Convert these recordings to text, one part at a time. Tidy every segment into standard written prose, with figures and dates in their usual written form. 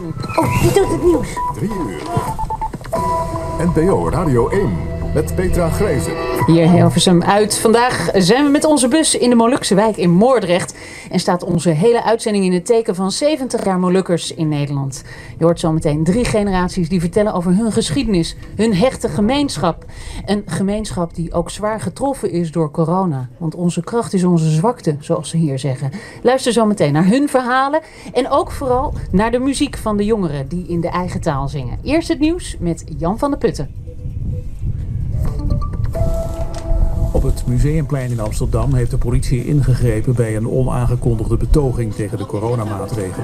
Oh, die doet het nieuws. 3 uur. NPO Radio 1 met Petra Grijzen. Hier Hilversum uit. Vandaag zijn we met onze bus in de Molukse wijk in Moordrecht. En staat onze hele uitzending in het teken van 70 jaar Molukkers in Nederland. Je hoort zo meteen 3 generaties die vertellen over hun geschiedenis. Hun hechte gemeenschap. Een gemeenschap die ook zwaar getroffen is door corona. Want onze kracht is onze zwakte, zoals ze hier zeggen. Luister zo meteen naar hun verhalen. En ook vooral naar de muziek van de jongeren die in de eigen taal zingen. Eerst het nieuws met Jan van der Putten. Op het Museumplein in Amsterdam heeft de politie ingegrepen bij een onaangekondigde betoging tegen de coronamaatregelen.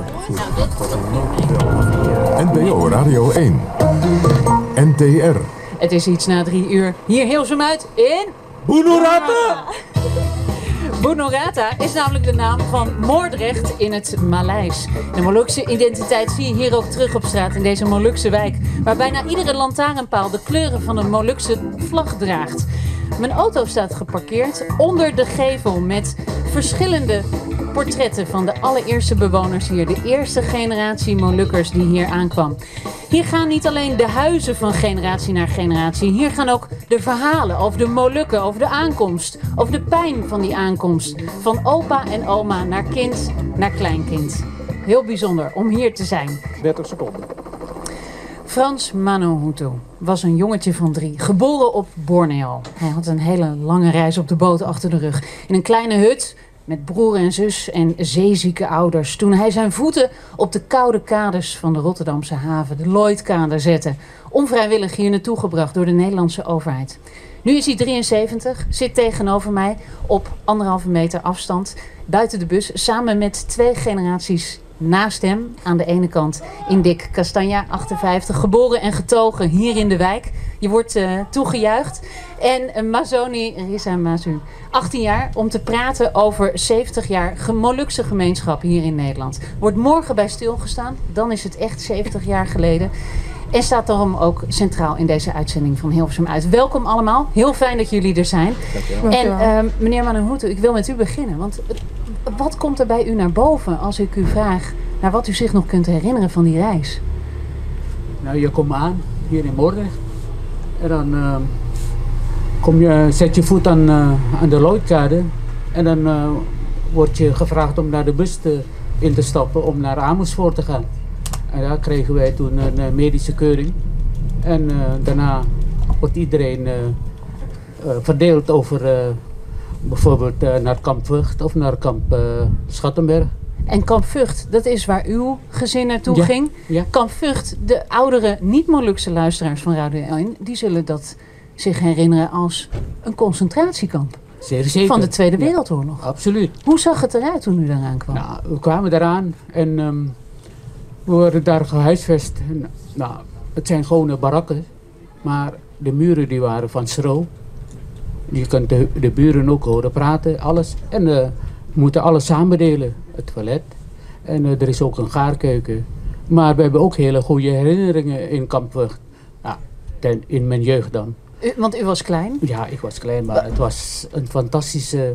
NPO Radio 1. NTR. Het is iets na 3 uur. Hier Hilversum uit in... Boenorata! Boenorata is namelijk de naam van Moordrecht in het Maleis. De Molukse identiteit zie je hier ook terug op straat in deze Molukse wijk. Waar bijna iedere lantaarnpaal de kleuren van een Molukse vlag draagt. Mijn auto staat geparkeerd onder de gevel met verschillende portretten van de allereerste bewoners hier. De eerste generatie Molukkers die hier aankwam. Hier gaan niet alleen de huizen van generatie naar generatie. Hier gaan ook de verhalen over de Molukken, over de aankomst. Over de pijn van die aankomst. Van opa en oma naar kind naar kleinkind. Heel bijzonder om hier te zijn. 30 seconden. Frans Manohutu was een jongetje van 3, geboren op Borneo. Hij had een hele lange reis op de boot achter de rug. In een kleine hut met broer en zus en zeezieke ouders. Toen hij zijn voeten op de koude kaders van de Rotterdamse haven, de Lloydkade, zette. Onvrijwillig hier naartoe gebracht door de Nederlandse overheid. Nu is hij 73, zit tegenover mij op 1,5 meter afstand buiten de bus. Samen met 2 generaties naast hem, aan de ene kant Indik Castanja, 58, geboren en getogen hier in de wijk. Je wordt toegejuicht. En Mazoni Risa Mazu, 18 jaar, om te praten over 70 jaar Molukse gemeenschap hier in Nederland. Wordt morgen bij stilgestaan, dan is het echt 70 jaar geleden. En staat daarom ook centraal in deze uitzending van Hilversum uit. Welkom allemaal, heel fijn dat jullie er zijn. En meneer Manohutu, ik wil met u beginnen, want wat komt er bij u naar boven als ik u vraag naar wat u zich nog kunt herinneren van die reis? Nou, je komt aan hier in Moordrecht en dan zet je voet aan de Lloydkade en dan word je gevraagd om naar de bus in te stappen om naar Amersfoort te gaan. En daar kregen wij toen een medische keuring en daarna wordt iedereen verdeeld over bijvoorbeeld naar kamp Vught of naar kamp Schattenberg. En kamp Vught, dat is waar uw gezin naartoe ging. Ja. Kamp Vught, de oudere niet-Molukse luisteraars van Radio 1, die zullen dat zich herinneren als een concentratiekamp. Zeer zeker. Van de Tweede Wereldoorlog. Absoluut. Hoe zag het eruit toen u daaraan kwam? Nou, we kwamen daaraan en we worden daar gehuisvest. Nou, het zijn gewone barakken, maar de muren die waren van stro. Je kunt de buren ook horen praten, alles. En we moeten alles samen delen. Het toilet. En er is ook een gaarkeuken. Maar we hebben ook hele goede herinneringen in kamp Vught. Ja, in mijn jeugd dan. Want u was klein? Ja, ik was klein, maar het was een fantastische...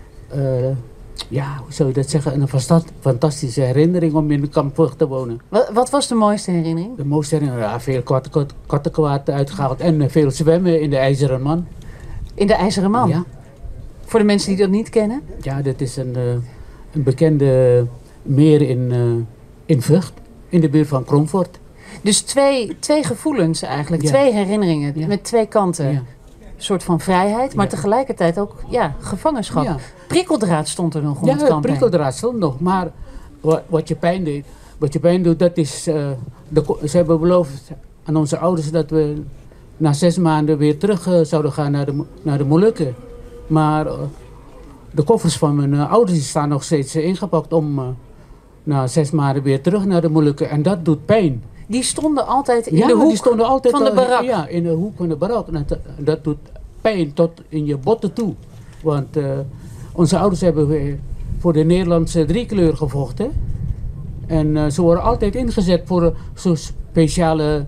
hoe zou je dat zeggen? Een fantastische herinnering om in kamp Vught te wonen. Wat was de mooiste herinnering? De mooiste herinnering? Ja, veel kattenkwaad uitgehaald. En veel zwemmen in de IJzeren Man. In de IJzeren Man? Ja. Voor de mensen die dat niet kennen? Ja, dit is een bekende meer in Vught, in de buurt van Kromvoort. Dus twee gevoelens eigenlijk, 2 herinneringen met 2 kanten. Ja. Een soort van vrijheid, maar tegelijkertijd ook gevangenschap. Ja. Prikkeldraad stond er nog om het kamp heen. Prikkeldraad stond nog, maar wat je pijn doet, dat is... ze hebben beloofd aan onze ouders dat we na 6 maanden weer terug zouden gaan naar de Molukken. Maar de koffers van mijn ouders staan nog steeds ingepakt om na 6 maanden weer terug naar de Molukken. En dat doet pijn. Die stonden altijd in de hoek van de barak? Ja, in de hoek van de barak. En dat doet pijn tot in je botten toe. Want onze ouders hebben voor de Nederlandse driekleur gevochten. En ze worden altijd ingezet voor zo'n speciale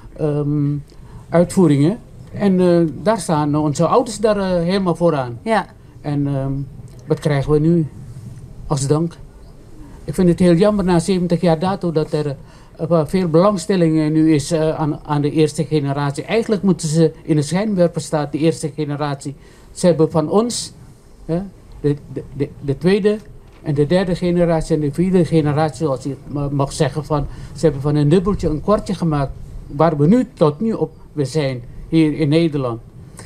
uitvoeringen. En daar staan onze ouders helemaal vooraan. Ja. En wat krijgen we nu als dank? Ik vind het heel jammer na 70 jaar dato dat er veel belangstelling nu is aan de eerste generatie. Eigenlijk moeten ze in de schijnwerper staan, de eerste generatie. Ze hebben van ons, de tweede en de derde generatie en de vierde generatie, zoals je mag zeggen, ze hebben van een dubbeltje een kwartje gemaakt. Waar we nu tot nu op zijn, hier in Nederland.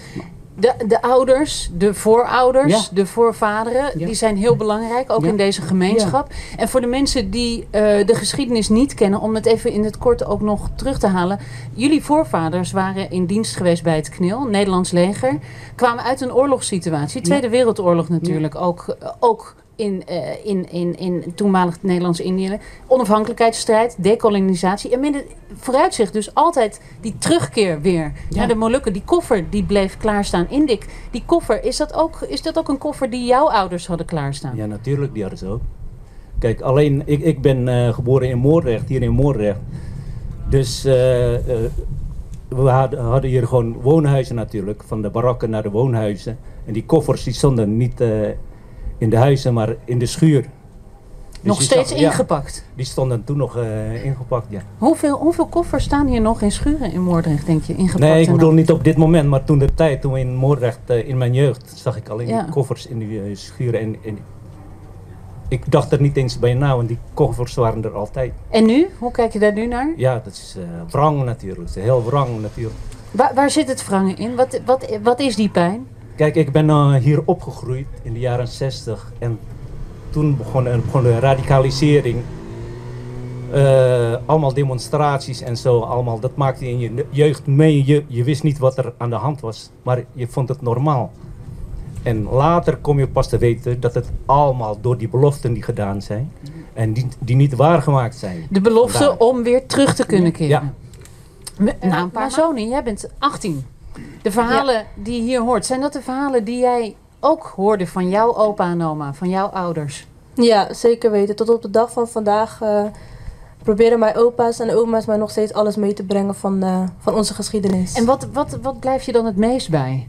De ouders, de voorouders, de voorvaderen, die zijn heel belangrijk, ook in deze gemeenschap. Ja. En voor de mensen die de geschiedenis niet kennen, om het even in het kort ook nog terug te halen. Jullie voorvaders waren in dienst geweest bij het KNIL, Nederlands leger. Kwamen uit een oorlogssituatie, Tweede Wereldoorlog natuurlijk, ook in toenmalig Nederlands-Indië. Onafhankelijkheidsstrijd, dekolonisatie. En met het vooruitzicht dus altijd die terugkeer weer naar de Molukken. Die koffer die bleef klaarstaan. Indik, die koffer, is dat ook een koffer die jouw ouders hadden klaarstaan? Ja, natuurlijk, die hadden ze ook. Kijk, alleen ik ben geboren in Moordrecht, hier in Moordrecht. Dus we hadden hier gewoon woonhuizen natuurlijk. Van de barakken naar de woonhuizen. En die koffers die stonden niet in de huizen, maar in de schuur. Dus nog steeds ingepakt? Ja, die stonden toen nog ingepakt, ja. Hoeveel koffers staan hier nog in schuren in Moordrecht, denk je, ingepakt? Nee, ik bedoel niet op dit moment, maar toen we in Moordrecht, in mijn jeugd, zag ik alleen die koffers in die schuren. En ik dacht er niet eens bij na, want die koffers waren er altijd. En nu? Hoe kijk je daar nu naar? Ja, dat is wrang natuurlijk, heel wrang natuurlijk. Waar zit het wrangen in? Wat is die pijn? Kijk, ik ben hier opgegroeid in de jaren 60 en toen begon de radicalisering. Allemaal demonstraties en zo, allemaal. Dat maakte in je jeugd mee. Je wist niet wat er aan de hand was, maar je vond het normaal. En later kom je pas te weten dat het allemaal door die beloften die gedaan zijn en die niet waargemaakt zijn. De belofte om weer terug te kunnen keren. Ja. Maar Sony, jij bent 18. De verhalen die je hier hoort, zijn dat de verhalen die jij ook hoorde van jouw opa en oma, van jouw ouders? Ja, zeker weten. Tot op de dag van vandaag proberen mijn opa's en oma's mij nog steeds alles mee te brengen van onze geschiedenis. En wat blijf je dan het meest bij?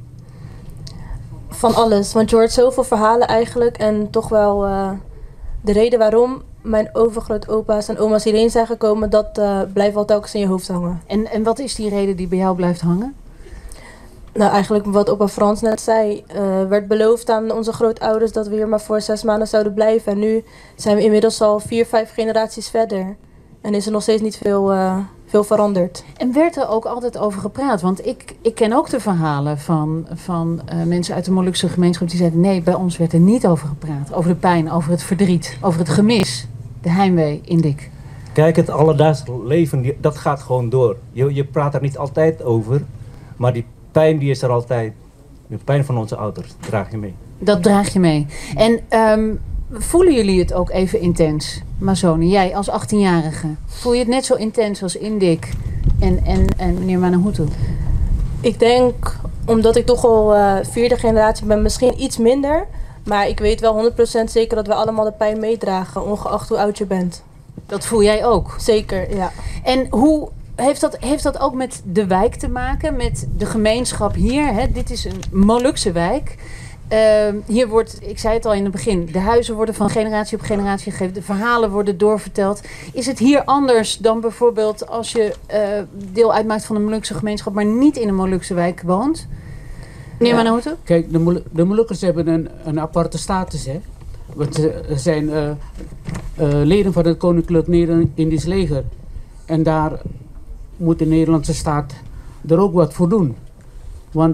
Van alles, want je hoort zoveel verhalen eigenlijk en toch wel de reden waarom mijn overgrootopa's en oma's hierheen zijn gekomen, dat blijft wel telkens in je hoofd hangen. En wat is die reden die bij jou blijft hangen? Nou, eigenlijk wat opa Frans net zei, werd beloofd aan onze grootouders dat we hier maar voor 6 maanden zouden blijven. En nu zijn we inmiddels al 4-5 generaties verder. En is er nog steeds niet veel veranderd. En werd er ook altijd over gepraat? Want ik ken ook de verhalen van mensen uit de Molukse gemeenschap die zeiden, nee, bij ons werd er niet over gepraat. Over de pijn, over het verdriet, over het gemis, de heimwee, Indik. Kijk, het alledaagse leven, dat gaat gewoon door. Je praat er niet altijd over, maar die pijn die is er altijd. De pijn van onze ouders draag je mee. Dat draag je mee. En voelen jullie het ook even intens? Mazoni, jij als 18-jarige, voel je het net zo intens als Indik en meneer Manahutu? Ik denk, omdat ik toch al 4e generatie ben, misschien iets minder. Maar ik weet wel 100% zeker dat we allemaal de pijn meedragen, ongeacht hoe oud je bent. Dat voel jij ook? Zeker, ja. En hoe heeft dat ook met de wijk te maken, met de gemeenschap hier? Hè? Dit is een Molukse wijk. Hier wordt, ik zei het al in het begin, de huizen worden van generatie op generatie gegeven. De verhalen worden doorverteld. Is het hier anders dan bijvoorbeeld als je deel uitmaakt van een Molukse gemeenschap, maar niet in een Molukse wijk woont? Meneer Manahutu? Kijk, de Molukkers hebben een aparte status, hè. Want ze zijn leden van het Koninklijk Nederlands-Indisch Leger. En daar moet de Nederlandse staat er ook wat voor doen. Want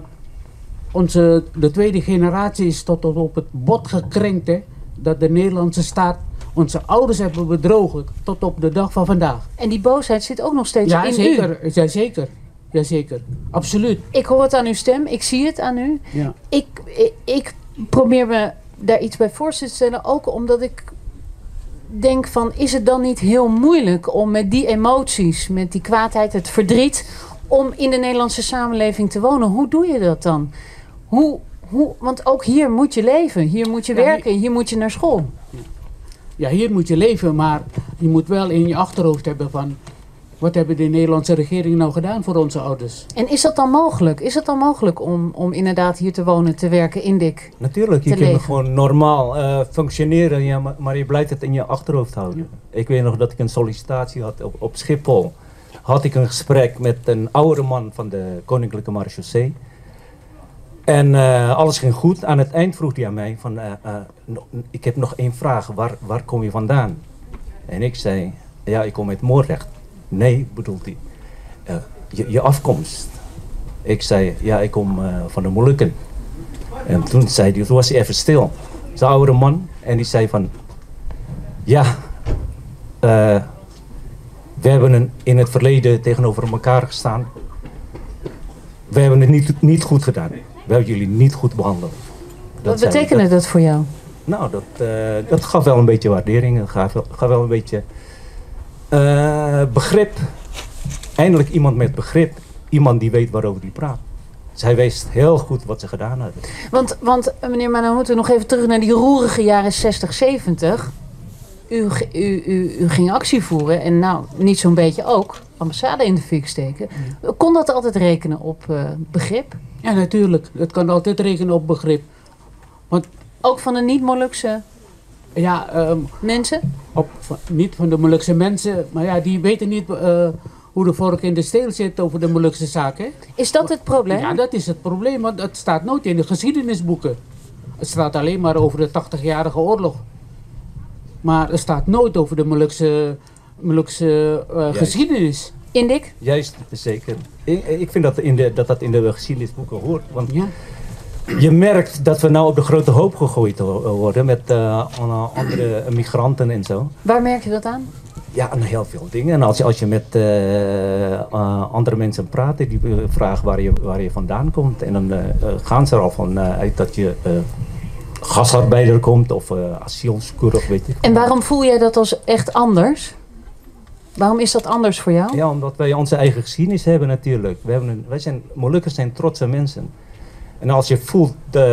de tweede generatie is tot op het bot gekrenkt, hè, dat de Nederlandse staat onze ouders hebben bedrogen tot op de dag van vandaag. En die boosheid zit ook nog steeds in zeker, u? Ja, zeker. Absoluut. Ik hoor het aan uw stem, ik zie het aan u. Ja. Ik probeer me daar iets bij voor te stellen, ook omdat ik denk van, is het dan niet heel moeilijk om met die emoties, met die kwaadheid, het verdriet, om in de Nederlandse samenleving te wonen? Hoe doe je dat dan? Want ook hier moet je leven, hier moet je werken, hier moet je naar school. Ja, hier moet je leven, maar je moet wel in je achterhoofd hebben van, Wat hebben de Nederlandse regering nou gedaan voor onze ouders? En is dat dan mogelijk? Is het dan mogelijk om inderdaad hier te wonen, te werken, Indik? Natuurlijk, je te kunt leven. gewoon normaal functioneren, ja, maar je blijft het in je achterhoofd houden. Ik weet nog dat ik een sollicitatie had op Schiphol. Had ik een gesprek met een oudere man van de Koninklijke Marechaussee. En alles ging goed. Aan het eind vroeg hij aan mij van, ik heb nog één vraag, waar kom je vandaan? En ik zei, ja, ik kom uit Moordrecht. Nee, bedoelt hij, je afkomst. Ik zei, ja, ik kom van de Molukken. En toen was hij even stil. Zo'n oude man. En die zei van, ja, we hebben in het verleden tegenover elkaar gestaan. We hebben het niet goed gedaan. We hebben jullie niet goed behandeld. Wat betekende dat voor jou? Nou, dat gaf wel een beetje waardering. Dat gaf wel een beetje begrip. Eindelijk iemand met begrip. Iemand die weet waarover die praat. Zij wist heel goed wat ze gedaan hadden. Want meneer Manohutu, nog even terug naar die roerige jaren 60, 70. U ging actie voeren en nou, niet zo'n beetje ook, ambassade in de fik steken. Kon dat altijd rekenen op begrip? Ja, natuurlijk. Het kan altijd rekenen op begrip. Want Ook van de niet-Molukse ja, mensen? niet van de Molukse mensen, maar ja, die weten niet hoe de vork in de steel zit over de Molukse zaak. Hè? Is dat het probleem? Ja, dat is het probleem, want het staat nooit in de geschiedenisboeken. Het staat alleen maar over de 80-jarige oorlog. Maar er staat nooit over de Molukse geschiedenis. Indik? Juist, zeker. Ik vind dat in de geschiedenisboeken hoort. Want Ja. je merkt dat we nou op de grote hoop gegooid worden met andere migranten en zo. Waar merk je dat aan? Ja, aan heel veel dingen. En als je met andere mensen praat, die vragen waar je vandaan komt. En dan gaan ze er al van uit dat je gasarbeider komt of asielzoeker of weet ik. En waarom voel jij dat als echt anders? Waarom is dat anders voor jou? Ja, omdat wij onze eigen geschiedenis hebben natuurlijk. Molukkers zijn trotse mensen. En als je voelt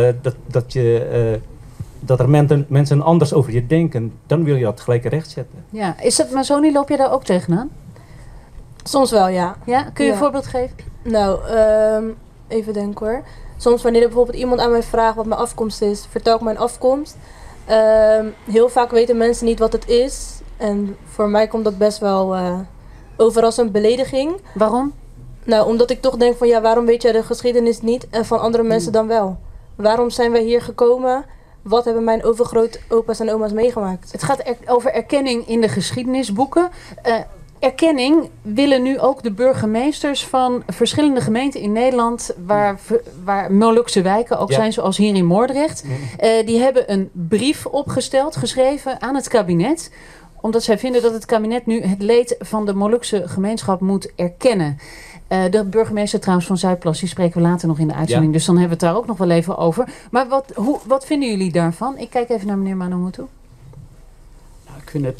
dat er mensen anders over je denken, dan wil je dat gelijk rechtzetten. Ja, is dat maar zo niet? Loop je daar ook tegenaan? Soms wel, ja. Ja, kun je een Ja. voorbeeld geven? Nou, even denken hoor. Soms wanneer er bijvoorbeeld iemand aan mij vraagt wat mijn afkomst is, vertel ik mijn afkomst. Heel vaak weten mensen niet wat het is. En voor mij komt dat best wel over als een belediging. Waarom? Nou, omdat ik toch denk van ja, waarom weet jij de geschiedenis niet en van andere mensen dan wel? Waarom zijn wij hier gekomen? Wat hebben mijn overgrootopa's en oma's meegemaakt? Het gaat over erkenning in de geschiedenisboeken. Erkenning willen nu ook de burgemeesters van verschillende gemeenten in Nederland, waar Molukse wijken ook zijn, zoals hier in Moordrecht. Die hebben een brief opgesteld, geschreven aan het kabinet, omdat zij vinden dat het kabinet nu het leed van de Molukse gemeenschap moet erkennen. De burgemeester trouwens van Zuidplas, die spreken we later nog in de uitzending. Ja. Dus dan hebben we het daar ook nog wel even over. Maar wat vinden jullie daarvan? Ik kijk even naar meneer Manohutu. Nou, ik vind het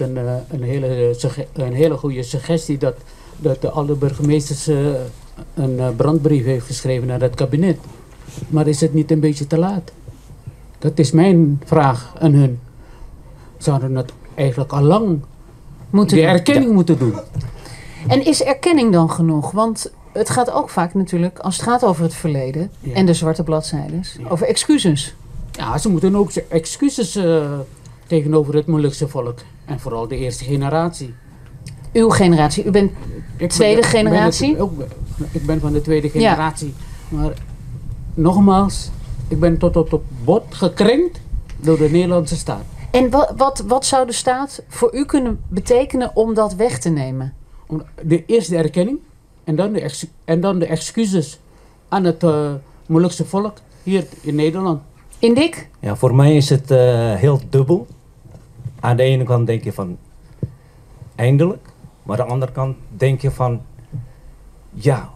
een hele goede suggestie dat alle burgemeesters een brandbrief heeft geschreven naar het kabinet. Maar is het niet een beetje te laat? Dat is mijn vraag aan hun. Zouden het eigenlijk al lang Moeten die we- erkenning moeten doen? En is erkenning dan genoeg? Want het gaat ook vaak natuurlijk, als het gaat over het verleden Ja. en de zwarte bladzijdes, over excuses. Ja, ze moeten ook excuses tegenover het Molukse volk. En vooral de eerste generatie. Uw generatie, u bent Tweede generatie? Ik ben van de tweede generatie. Maar nogmaals, ik ben tot op het bot gekrenkt door de Nederlandse staat. En wat zou de staat voor u kunnen betekenen om dat weg te nemen? Eerst de erkenning en dan de excuses aan het Molukse volk hier in Nederland. Indik? Ja, voor mij is het heel dubbel. Aan de ene kant denk je van eindelijk, maar aan de andere kant denk je van ja,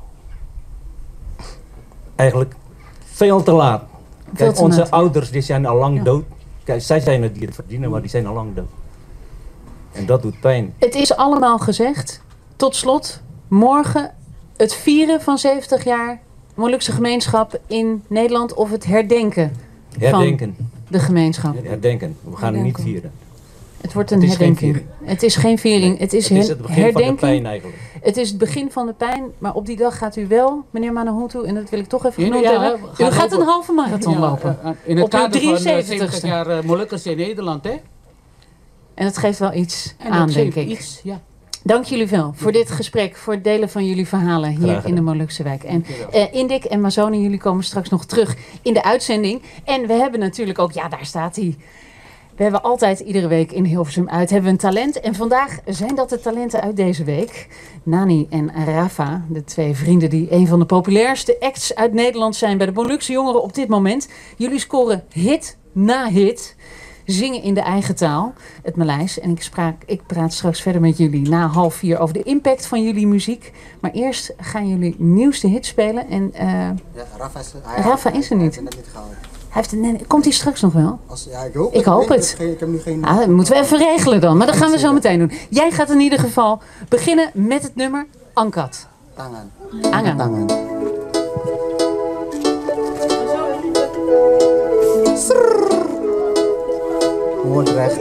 eigenlijk veel te laat. Kijk, te onze laat. ouders die zijn al lang dood. Kijk, zij zijn het die het verdienen, maar die zijn al lang dood. En dat doet pijn. Het is allemaal gezegd. Tot slot, morgen het vieren van 70 jaar Molukse gemeenschap in Nederland of het herdenken Herdenken. van de gemeenschap. Herdenken. We gaan het niet Herdenken. vieren. Het wordt een Het is geen herdenking. viering. Het is geen viering. Het is, Het is het begin van de herdenking. pijn eigenlijk. Het is het begin van de pijn, maar op die dag gaat u wel, meneer Manohutu, en dat wil ik toch even genoemd Ja, hebben. we U gaan gaat een over- halve marathon lopen. In het Op uw kader van 73ste. 70 jaar Molukkers in Nederland, hè? En dat geeft wel iets En aan, dat denk geeft ik. iets, ja. Dank jullie wel voor dit gesprek, voor het delen van jullie verhalen hier Graag in de gedaan. Molukse wijk. En Indik en Mazone, jullie komen straks nog terug in de uitzending. En we hebben natuurlijk ook, ja, daar staat hij. We hebben altijd iedere week in Hilversum uit hebben we een talent. En vandaag zijn dat de talenten uit deze week. Nani en Rafa, de twee vrienden die een van de populairste acts uit Nederland zijn bij de Molukse jongeren op dit moment. Jullie scoren hit na hit. Zingen in de eigen taal, het Maleis. En ik praat straks verder met jullie na 3:30 over de impact van jullie muziek. Maar eerst gaan jullie nieuwste hit spelen. En Ja, Rafa is er niet. Hij heeft het net niet gehouden. Komt hij straks nog wel? Ja, ik hoop Ik hoop het. Ik heb nu geen... Ah, dat moeten we even regelen dan. Maar dat gaan we zo meteen doen. Jij gaat in ieder geval beginnen met het nummer Angkat. Tangan. Angan. Tangan. Moordrecht.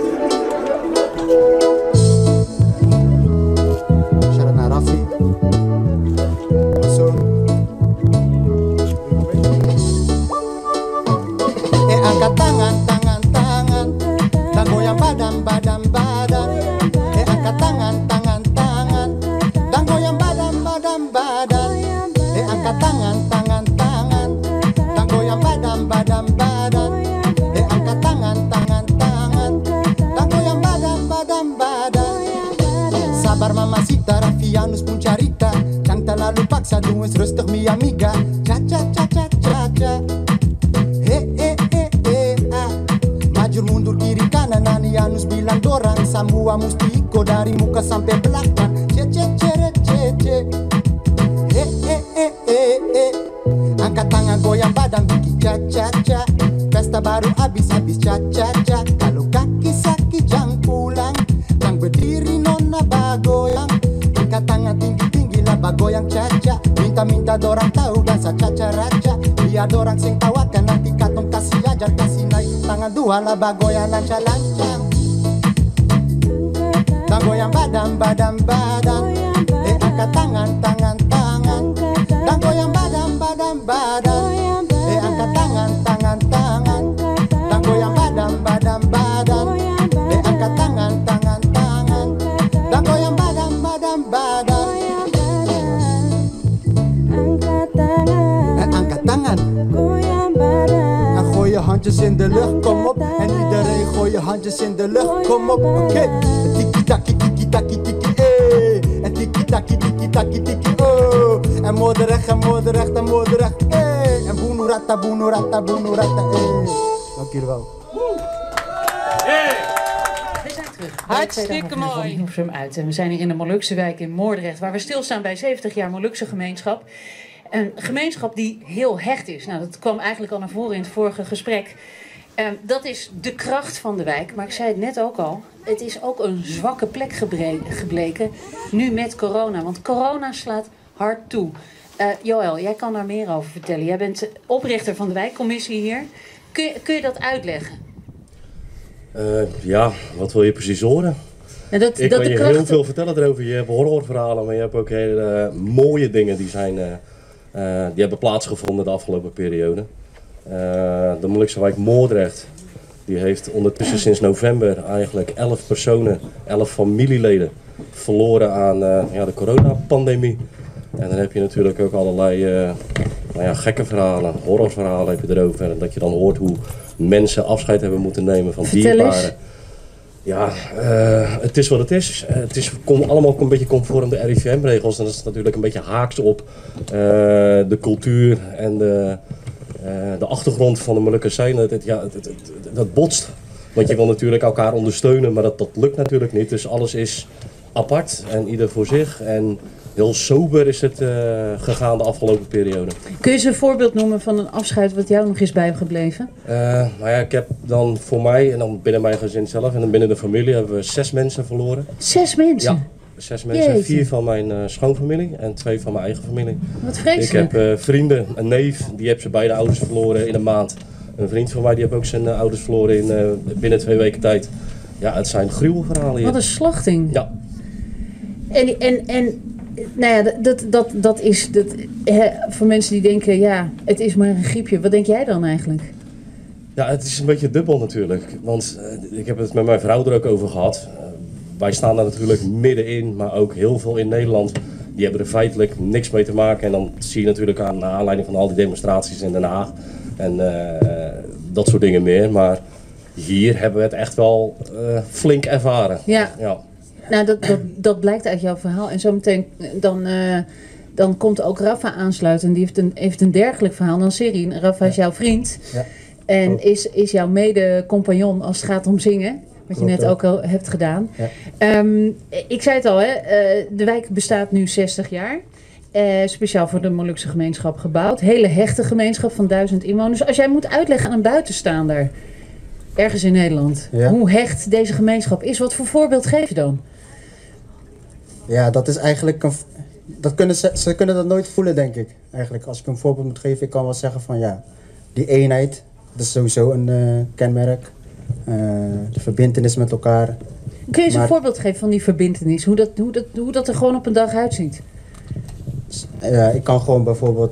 Shout-out naar Raffi. Zo. Angkat tangan, tangan, tangan. Dan goyang badan, badan, badan. Angkat tangan, tangan, tangan. Dan goyang badan, badan, badan. Angkat tangan, tangan, tangan. Dan goyang badan, badan, badan. Angkat tangan, tangan, tangan. Dan goyang badan, badan, badan. Sabar mamacita, Raffianus pun carita. Jangan terlalu paksa, doe eens rustig mi amiga. Cha cha cha cha cha cha. Maju mundur kiri kanan, Nanianus bilang dorang. Semua mesti ikut dari muka sampai belakang. Ce. Angkat tangan, goyang badan, bikin cha cha cha. Pesta baru habis cha. Kalau kaki sakit jangan pulang. Jangan berdiri nona bagoyang. Angkat tangan tinggi-tinggi lah bagoyang cha. Minta dorang tahu dansa cha-cha-racha. Biar dorang sing tawakan, nanti katong kasih ajar. Kasih naik tangan dua lah bagoyang lancang-lancang. Dan goyang badan, badan, badan. Angkat tangan, tangan, tangan. Dan goyang badan, badan, badan. Angkat tangan, tangan, tangan. Dan goyang badan, badan, badan. Angkat tangan, tangan, tangan. Dan goyang badan, badan, badan. Angkat tangan. En gooi je handjes in de lucht, kom op. En iedereen gooi je handjes in de lucht, kom op. Oké. Tiki-taki, tiki-taki, tiki, eh. En tiki-taki, tiki-taki, tiki, oh. En moederrecht, en moederrecht, en moederrecht, eh. En boenurata, boenurata, boenurata, eh. Dank jullie wel. We zijn terug. Hartstikke Tweede half uur van mooi. Hilversum uit. En we zijn hier in de Molukse wijk in Moordrecht, waar we stilstaan bij 70 jaar Molukse gemeenschap. Een gemeenschap die heel hecht is. Nou, dat kwam eigenlijk al naar voren in het vorige gesprek. Dat is de kracht van de wijk. Maar ik zei het net ook al. Het is ook een zwakke plek gebleken. Nu met corona. Want corona slaat hard toe. Joël, jij kan daar meer over vertellen. Jij bent oprichter van de wijkcommissie hier. Kun je dat uitleggen? Ja, wat wil je precies horen? Nou, Ik kan je heel veel vertellen erover. Je hebt horrorverhalen, maar je hebt ook hele mooie dingen die hebben plaatsgevonden de afgelopen periode. De Molukse wijk Moordrecht, die heeft ondertussen sinds november eigenlijk 11 personen, 11 familieleden verloren aan de coronapandemie. En dan heb je natuurlijk ook allerlei gekke verhalen, horrorverhalen heb je erover. En dat je dan hoort hoe mensen afscheid hebben moeten nemen van dierbaren. Ja, het is wat het is. Het komt allemaal een beetje conform de RIVM-regels. En dat is natuurlijk een beetje haaks op de cultuur en de achtergrond van de Molukkers zijn. Dat botst. Want je wil natuurlijk elkaar ondersteunen, maar dat lukt natuurlijk niet. Dus alles is apart en ieder voor zich. En heel sober is het gegaan de afgelopen periode. Kun je eens een voorbeeld noemen van een afscheid wat jou nog is bijgebleven? Ik heb dan voor mij, en dan binnen mijn gezin zelf en dan binnen de familie, hebben we 6 mensen verloren. 6 mensen? Ja, 6 mensen. Jeetje. 4 van mijn schoonfamilie en 2 van mijn eigen familie. Wat vreselijk. Ik heb vrienden, een neef, die heeft zijn beide ouders verloren in een maand. Een vriend van mij die heeft ook zijn ouders verloren binnen 2 weken tijd. Ja, het zijn gruwelverhalen hier. Wat een slachting. Ja. En nou ja, dat is voor mensen die denken, ja, het is maar een griepje. Wat denk jij dan eigenlijk? Ja, het is een beetje dubbel natuurlijk. Want ik heb het met mijn vrouw er ook over gehad. Wij staan daar natuurlijk middenin, maar ook heel veel in Nederland. Die hebben er feitelijk niks mee te maken. En dan zie je natuurlijk aan aanleiding van al die demonstraties in Den Haag. En dat soort dingen meer. Maar hier hebben we het echt wel flink ervaren. Ja. Nou, dat blijkt uit jouw verhaal. En zometeen dan komt ook Rafa aansluiten. En die heeft een dergelijk verhaal dan Siri. Rafa is jouw vriend. Ja. En is jouw mede-compagnon als het gaat om zingen. Wat je net ook al hebt gedaan. Ja. Ik zei het al, hè, de wijk bestaat nu 60 jaar. Speciaal voor de Molukse gemeenschap gebouwd. Hele hechte gemeenschap van 1000 inwoners. Als jij moet uitleggen aan een buitenstaander, ergens in Nederland, hoe hecht deze gemeenschap is, wat voor voorbeeld geef je dan? Ja, dat is eigenlijk ze kunnen dat nooit voelen, denk ik. Eigenlijk, als ik een voorbeeld moet geven, ik kan wel zeggen van ja, die eenheid, dat is sowieso een kenmerk. De verbintenis met elkaar. Kun je eens een voorbeeld geven van die verbintenis? Hoe dat er gewoon op een dag uitziet? Ik kan gewoon bijvoorbeeld...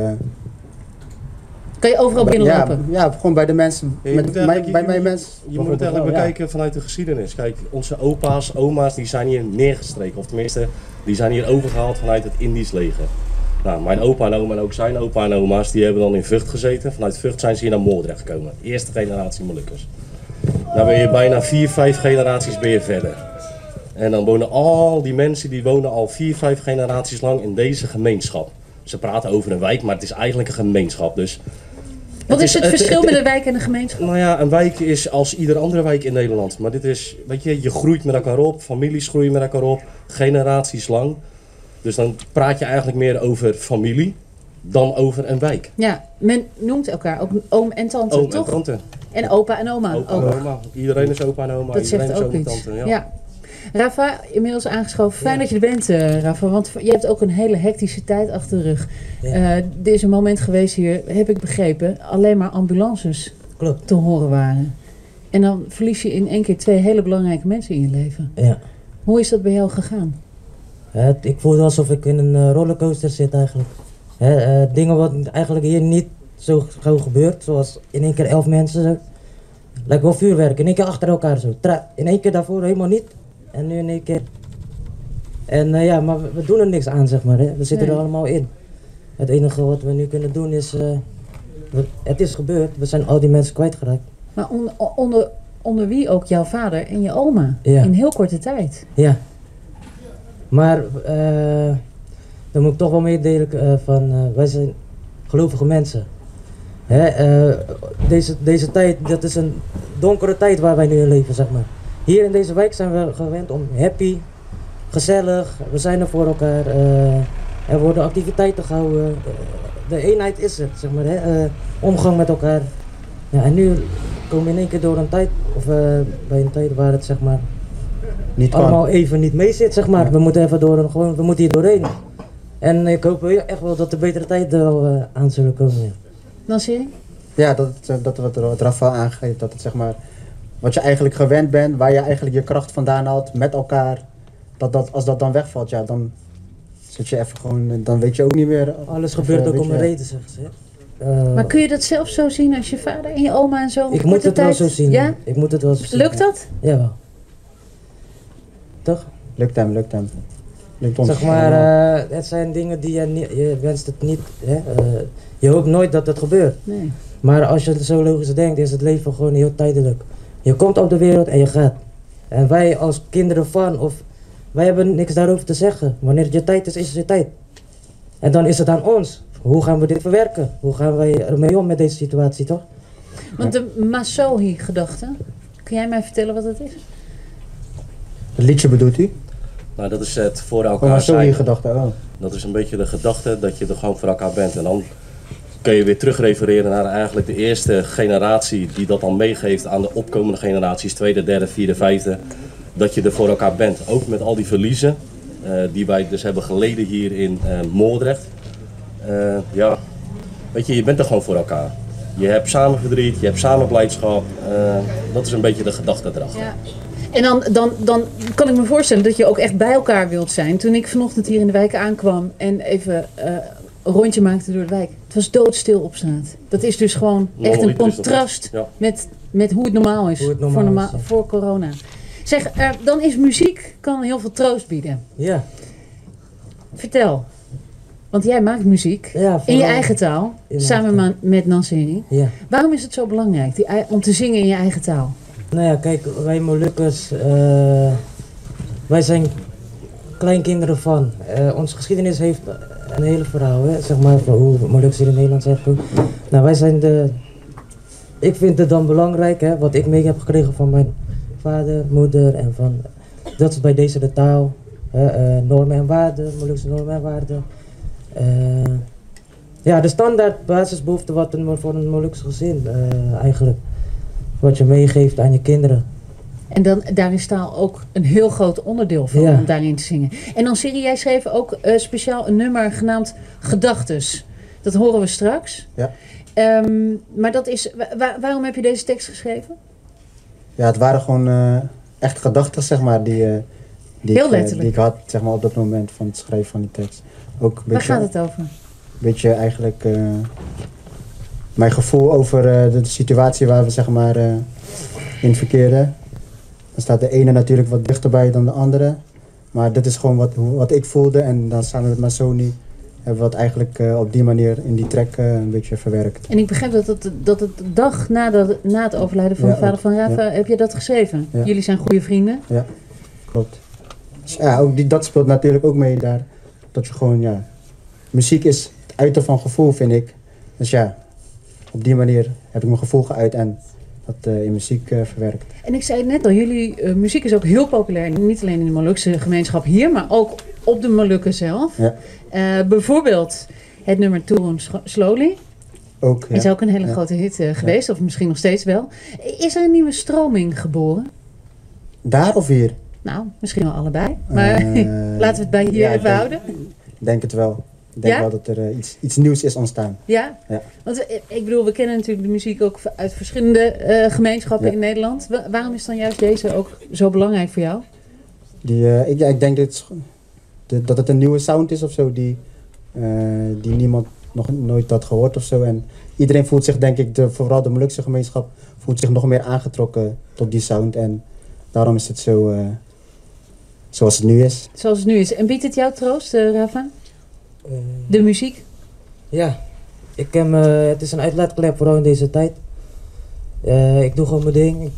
kan je overal binnenlopen? Ja, gewoon bij de mensen. Je moet het eigenlijk bekijken vanuit de geschiedenis. Kijk, onze opa's, oma's, die zijn hier neergestreken. Of tenminste, die zijn hier overgehaald vanuit het Indisch leger. Nou, mijn opa en oma en ook zijn opa en oma's, die hebben dan in Vught gezeten. Vanuit Vught zijn ze hier naar Moordrecht gekomen. Eerste generatie Molukkers. Nou ben je bijna 4-5 generaties ben je verder. En dan wonen al die mensen, die wonen al 4-5 generaties lang in deze gemeenschap. Ze praten over een wijk, maar het is eigenlijk een gemeenschap. Dus wat is het verschil met een wijk en een gemeenschap? Nou ja, een wijk is als ieder andere wijk in Nederland. Maar dit is, weet je groeit met elkaar op, families groeien met elkaar op, generaties lang. Dus dan praat je eigenlijk meer over familie dan over een wijk. Ja, men noemt elkaar ook oom en tante, oom toch? En tante. En opa en oma. Opa en oma. Iedereen is opa en oma, dat iedereen zegt is ook oom en iets. tante. Ja. Rafa, inmiddels aangeschoven. Fijn dat je er bent, Rafa, want je hebt ook een hele hectische tijd achter de rug. Ja. Er is een moment geweest hier, heb ik begrepen, alleen maar ambulances te horen waren. En dan verlies je in één keer 2 hele belangrijke mensen in je leven. Ja. Hoe is dat bij jou gegaan? Ik voelde alsof ik in een rollercoaster zit eigenlijk. Dingen wat eigenlijk hier niet zo gauw gebeurt, zoals in één keer 11 mensen zo. Lijkt wel vuurwerk, in één keer achter elkaar zo. In één keer daarvoor helemaal niet. En nu in één keer. En maar we doen er niks aan, zeg maar. Hè. We zitten er allemaal in. Het enige wat we nu kunnen doen is... het is gebeurd, we zijn al die mensen kwijtgeraakt. Maar onder wie ook jouw vader en je oma? Ja. In heel korte tijd. Ja. Maar dan moet ik toch wel meedelen van... wij zijn gelovige mensen. Deze tijd, dat is een donkere tijd waar wij nu in leven, zeg maar. Hier in deze wijk zijn we gewend om happy, gezellig, we zijn er voor elkaar. Er worden activiteiten gehouden. De eenheid is het, zeg maar. Omgang met elkaar. Ja, en nu komen we in één keer door een tijd, of bij een tijd waar het, zeg maar, niet allemaal even niet mee zit, zeg maar. Ja. We moeten even we moeten hier doorheen. En ik hoop echt wel dat de betere tijden aan zullen komen. Ja. Dan zie je? Ja, dat wat Rafa aangeeft, dat het, zeg maar, wat je eigenlijk gewend bent, waar je eigenlijk je kracht vandaan haalt met elkaar, als dat dan wegvalt, ja, dan zit je even gewoon, dan weet je ook niet meer. Alles gebeurt ook om een reden, zegt ze. Maar kun je dat zelf zo zien als je vader en je oma en zo? Ik moet het wel zo zien. Ja? Ik moet het wel zo zien. Lukt dat? Jawel. Toch? Lukt hem. Lukt ons. Zeg maar, het zijn dingen die je wenst het niet. Je hoopt nooit dat het gebeurt. Nee. Maar als je zo logisch denkt, is het leven gewoon heel tijdelijk. Je komt op de wereld en je gaat. En wij als kinderen wij hebben niks daarover te zeggen. Wanneer het je tijd is, is het je tijd. En dan is het aan ons. Hoe gaan we dit verwerken? Hoe gaan wij ermee om met deze situatie, toch? Want de Masohi-gedachte, kun jij mij vertellen wat dat is? Het liedje bedoelt u? Nou, dat is het voor elkaar zijn. Masohi-gedachte, oh. Dat is een beetje de gedachte dat je er gewoon voor elkaar bent. En dan kun je weer terugrefereren naar eigenlijk de eerste generatie die dat dan meegeeft aan de opkomende generaties, tweede, derde, vierde, vijfde. Dat je er voor elkaar bent. Ook met al die verliezen die wij dus hebben geleden hier in Moordrecht. Ja, weet je bent er gewoon voor elkaar. Je hebt samen verdriet, je hebt samen blijdschap. Dat is een beetje de gedachte erachter. Ja. En dan kan ik me voorstellen dat je ook echt bij elkaar wilt zijn. Toen ik vanochtend hier in de wijk aankwam en even een rondje maakte door de wijk. Het was doodstil op straat. Dat is dus gewoon echt een contrast met hoe het normaal is, voor corona. Zeg, dan is muziek kan heel veel troost bieden. Ja. Vertel. Want jij maakt muziek in je eigen taal, samen met Nanseri. Ja. Waarom is het zo belangrijk om te zingen in je eigen taal? Nou ja, kijk, wij Molukkers, wij zijn kleinkinderen van. Onze geschiedenis heeft een hele verhaal, hè, zeg maar, voor hoe Molukkers hier in Nederland zijn gekomen. Nou, wij zijn ik vind het dan belangrijk, hè, wat ik mee heb gekregen van mijn vader, moeder en van, dat is bij deze de taal, normen en waarden, Molukse normen en waarden. Ja, de standaard basisbehoeften wat voor een Molukse gezin eigenlijk. Wat je meegeeft aan je kinderen. En daar is taal ook een heel groot onderdeel van om daarin te zingen. En dan Siri, jij schreef ook speciaal een nummer genaamd Gedachtes. Dat horen we straks. Ja. Maar dat is, waarom heb je deze tekst geschreven? Ja, het waren gewoon echt gedachten, zeg maar, die ik had, zeg maar, op dat moment van het schrijven van die tekst. Ook Waar gaat het over? Een beetje eigenlijk mijn gevoel over de situatie waar we, zeg maar, in verkeerden. Dan staat de ene natuurlijk wat dichterbij dan de andere. Maar dit is gewoon wat ik voelde en dan samen met Masoni hebben we het eigenlijk op die manier in die track een beetje verwerkt. En ik begrijp dat het de dag na het overlijden van de vader van Rafa, heb je dat geschreven? Ja. Jullie zijn goede vrienden? Ja, klopt. Dus, ja, ook dat speelt natuurlijk ook mee daar. Dat je gewoon, muziek is het uiten van gevoel, vind ik. Dus ja, op die manier heb ik mijn gevoel geuit en dat in muziek verwerkt. En ik zei het net al, jullie muziek is ook heel populair. Niet alleen in de Molukse gemeenschap hier, maar ook op de Molukken zelf. Ja. Bijvoorbeeld het nummer Turun Slowly. Ook, is ook een hele grote hit geweest, of misschien nog steeds wel. Is er een nieuwe stroming geboren? Daar of hier? Nou, misschien wel allebei. Maar laten we het bij hier even houden. Ik denk het wel. Ik denk wel dat er iets nieuws is ontstaan. Ja? Want ik bedoel, we kennen natuurlijk de muziek ook uit verschillende gemeenschappen in Nederland. Waarom is dan juist deze ook zo belangrijk voor jou? Ik denk dat het een nieuwe sound is of zo, die niemand nog nooit had gehoord of zo. En iedereen voelt zich, denk ik, vooral de Molukse gemeenschap, voelt zich nog meer aangetrokken tot die sound. En daarom is het zo zoals het nu is. Zoals het nu is. En biedt het jou troost, Rafa? De muziek? Ja, het is een uitlaatklep vooral in deze tijd. Ik doe gewoon mijn ding.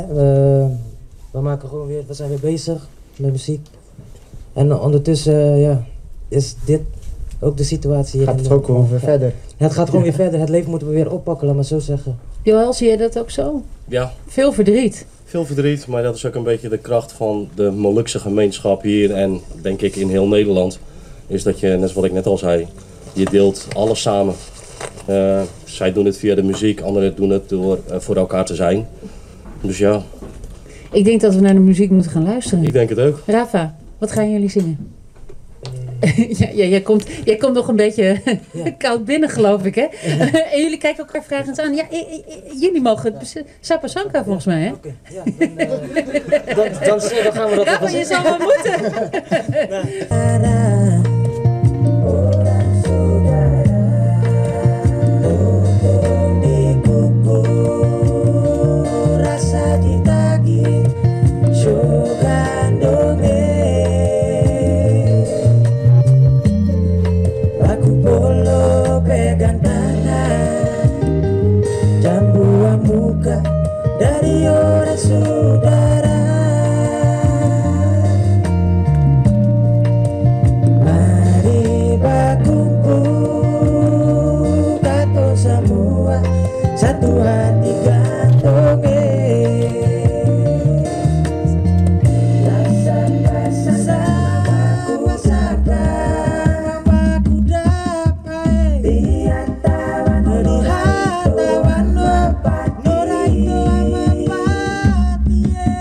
We zijn weer bezig met muziek. En ondertussen is dit ook de situatie hier. Gaat het ook gewoon weer verder? Het gaat gewoon weer verder. Het leven moeten we weer oppakken, laat maar zo zeggen. Joël, zie je dat ook zo? Ja. Veel verdriet. Veel verdriet, maar dat is ook een beetje de kracht van de Molukse gemeenschap hier en denk ik in heel Nederland. Is dat je, net wat ik net al zei, je deelt alles samen. Zij doen het via de muziek, anderen doen het door voor elkaar te zijn. Dus ja. Ik denk dat we naar de muziek moeten gaan luisteren. Ik denk het ook. Rafa, wat gaan jullie zingen? Jij komt nog een beetje koud binnen, geloof ik, hè? En jullie kijken elkaar vragend aan. Ja, jullie mogen het Sapasanka volgens mij, hè? Okay. Ja, dan gaan we dat Rafa, je zal wel moeten. Dari orang saudara, mari berkumpul kata semua satu hati gantung. Yeah.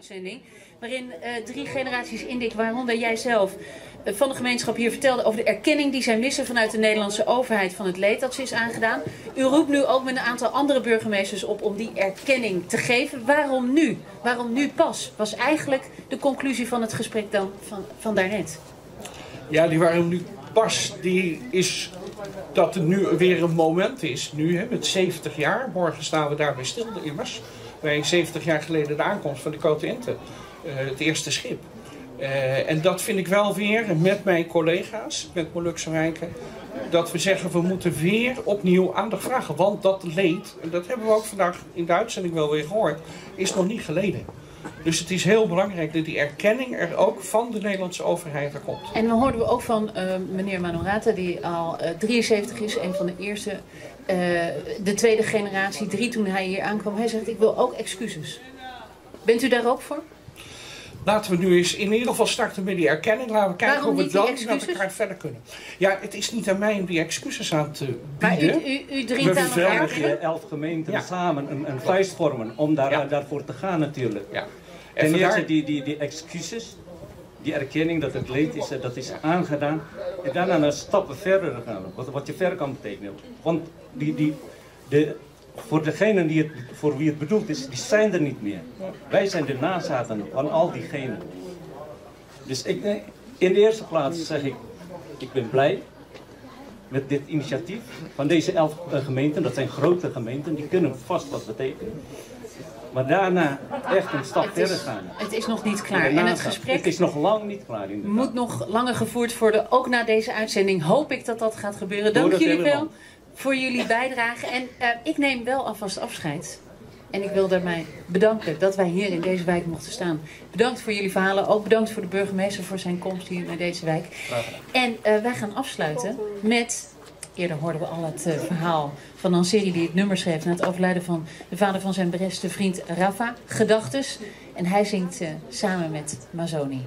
uitzending. Waarin 3 generaties Indik, waaronder jij zelf, van de gemeenschap hier vertelde over de erkenning die zij missen vanuit de Nederlandse overheid van het leed dat ze is aangedaan. U roept nu ook met een aantal andere burgemeesters op om die erkenning te geven. Waarom nu? Waarom nu pas? Was eigenlijk de conclusie van het gesprek dan van daarnet. Ja, die waarom nu pas, die is dat er nu weer een moment is. Nu, hè, met 70 jaar, morgen staan we daarbij stil immers. Bij 70 jaar geleden de aankomst van de Cote Inte, het eerste schip. En dat vind ik wel weer, met mijn collega's, met Molukse Wijken, dat we zeggen we moeten weer opnieuw aandacht vragen. Want dat leed, en dat hebben we ook vandaag in de uitzending wel weer gehoord, is nog niet geleden. Dus het is heel belangrijk dat die erkenning er ook van de Nederlandse overheid er komt. En dan hoorden we ook van meneer Manorata, die al 73 is, een van de eerste, de tweede generatie, 3 toen hij hier aankwam. Hij zegt, ik wil ook excuses. Bent u daar ook voor? Laten we nu eens in ieder geval starten met die erkenning. Laten we kijken hoe we dan met elkaar verder kunnen. Ja, het is niet aan mij om die excuses aan te bieden. Maar u dringt aan elkaar. We 11 gemeenten samen een vuist vormen om daarvoor te gaan natuurlijk. Ja. Ten eerste die excuses, die erkenning dat het leed is, dat is aangedaan. En daarna een stappen verder gaan, wat je verder kan betekenen. Want voor degenen voor wie het bedoeld is, die zijn er niet meer. Wij zijn de nazaten van al diegenen. Dus in de eerste plaats zeg ik ben blij met dit initiatief van deze 11 gemeenten. Dat zijn grote gemeenten, die kunnen vast wat betekenen. Maar daarna echt een stap verder gaan. Het is nog niet klaar. En het gesprek het is nog lang niet klaar. Moet nog langer gevoerd worden. Ook na deze uitzending hoop ik dat dat gaat gebeuren. Dank jullie wel voor jullie bijdrage. En ik neem wel alvast afscheid. En ik wil daarmee bedanken dat wij hier in deze wijk mochten staan. Bedankt voor jullie verhalen. Ook bedankt voor de burgemeester voor zijn komst hier naar deze wijk. En wij gaan afsluiten met... Eerder hoorden we al het verhaal van Nanseri die het nummer schreef na het overlijden van de vader van zijn beste vriend Rafa, Gedachtes. En hij zingt samen met Mazoni.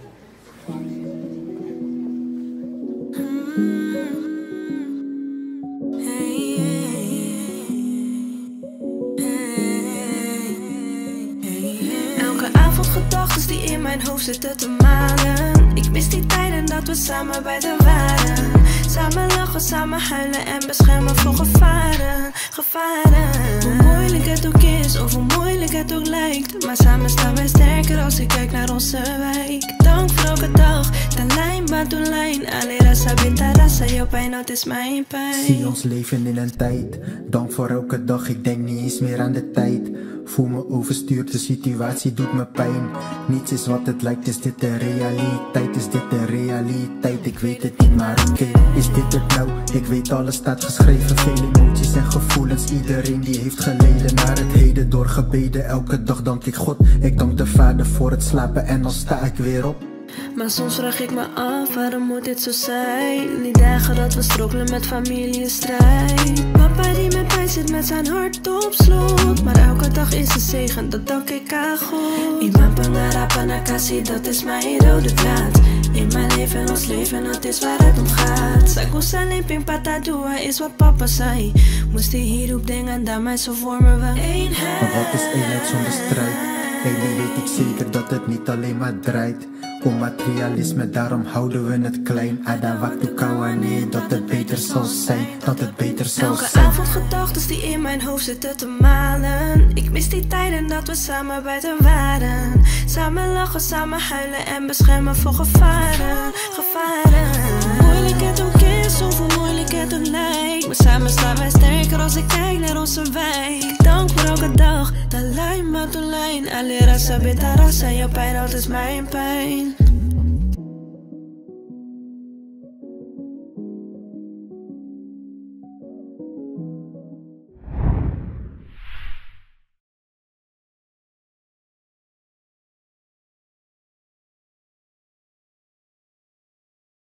Elke avond gedachtes die in mijn hoofd zitten te malen. Ik mis die tijden dat we samen bij de waren. Samen lachen, samen huilen en beschermen voor gevaren. Hoe moeilijk het ook is of hoe moeilijk het ook lijkt. Maar samen staan wij sterker als ik kijk naar onze wijk. Dank voor elke dag, de lijn, batulijn. Alleen rasa, binta rasa, jouw pijn, dat is mijn pijn. Zie ons leven in een tijd. Dank voor elke dag, ik denk niet eens meer aan de tijd. Voel me overstuurd, de situatie doet me pijn. Niets is wat het lijkt, is dit de realiteit? Is dit de realiteit? Ik weet het niet, maar oké. Is dit het nou? Ik weet alles staat geschreven. Veel emoties en gevoelens, iedereen die heeft geleden. Naar het heden door gebeden, elke dag dank ik God. Ik dank de Vader voor het slapen en dan sta ik weer op. Maar soms vraag ik me af, waarom moet dit zo zijn? Die dagen dat we struggelen met familiestrijd. Papa die met mij zit met zijn hart op slot. Maar elke dag is een zegen, dat dank ik aan God. Iman Pangara Panakasi, dat is mijn rode draad. In mijn leven, ons leven, dat is waar het om gaat. Sakusa limping patadua is wat papa zei. Moest hij hierop denken, daarmee zo vormen we eenheid. Maar wat is eenheid zonder strijd? Eenheid weet ik zeker dat het niet alleen maar draait om materialisme, daarom houden we het klein. Ada waktu kawane, dat het beter zal zijn, dat het beter zal zijn. Elke avond gedachtes die in mijn hoofd zitten te malen. Ik mis die tijden dat we samen buiten waren. Samen lachen, samen huilen en beschermen voor gevaren. Hoe moeilijk het ook is of hoe moeilijk het ook lijkt. Maar samen staan wij sterker als ik kijk naar onze wijk. Dank voor elke dag, de lijn, maar de lijn. Alleen rasa, beta rasa, jouw pijn, dat is mijn pijn.